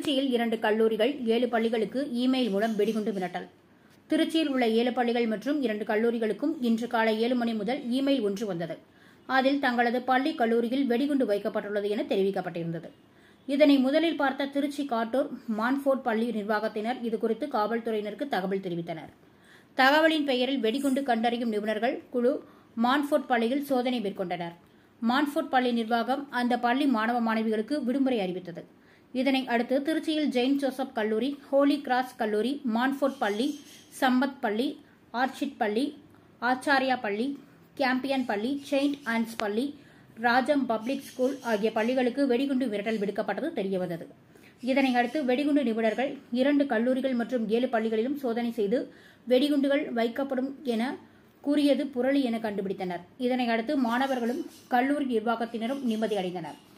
திருச்சியில் 2 கல்லூரிகள் 7 பள்ளிகளுக்கு இமெயில் மூலம் வெடிகுண்டு மிரட்டல். திருச்சியில் உள்ள 7 பள்ளிகள் மற்றும் 2 கல்லூரிகளுக்கும் இன்று காலை 7 மணி முதல் இமெயில் ஒன்று வந்தது. அதில் தங்களது பள்ளி கல்லூரியில் வெடிகுண்டு வைக்கப்பட்டுள்ளது என தெரிவிக்கப்பட்டிருந்தது. இதனை முதலில் பார்த்த திருச்சி காட்டூர் மான்ஃபோர்ட் பள்ளி நிர்வாகத்தினர் இதுகுறித்து காவல்துறையினருக்கு தகவல் தெரிவித்தனர். தகவலின் பெயரில் வெடிகுண்டு கண்டறியும் நிபுணர்கள் குழு மான்ஃபோர்ட் பள்ளியில் சோதனை மேற்கொண்டனர். மான்ஃபோர்ட் பள்ளி நிர்வாகம் அந்த பள்ளி மாணவ மாணவிகளுக்கு விடுமுறை அறிவித்தது. இதனை அடுத்து திருச்சியில் செயின்ட் ஜோசப் கல்லூரி, ஹோலி கிராஸ் கல்லூரி, மான்ஃபோர்ட் பள்ளி, சம்பத் பள்ளி, ஆர்ச்சிட் பள்ளி, ஆச்சாரியா பள்ளி, கேம்பியன் பள்ளி, செயின்ட் ஆன்ஸ் பள்ளி, ராஜம் பப்ளிக் ஸ்கூல் ஆகிய பள்ளிகளுக்கு வெடிகுண்டு மிரட்டல் விடுக்கப்பட்டது தெரியவந்தது. இதனை அடுத்து வெடிகுண்டு நிபுணர்கள் 2 கல்லூரிகள் மற்றும் 7 பள்ளிகளிலும் சோதனை செய்து வெடிகுண்டுகள் வைக்கப்படும் என கூறியது புரளி என கண்டுபிடித்தனர். இதனை அடுத்து மாணவர்களும் கல்லூரி நிர்வாகத்தினரும் நிம்மதி அடைந்தனர்.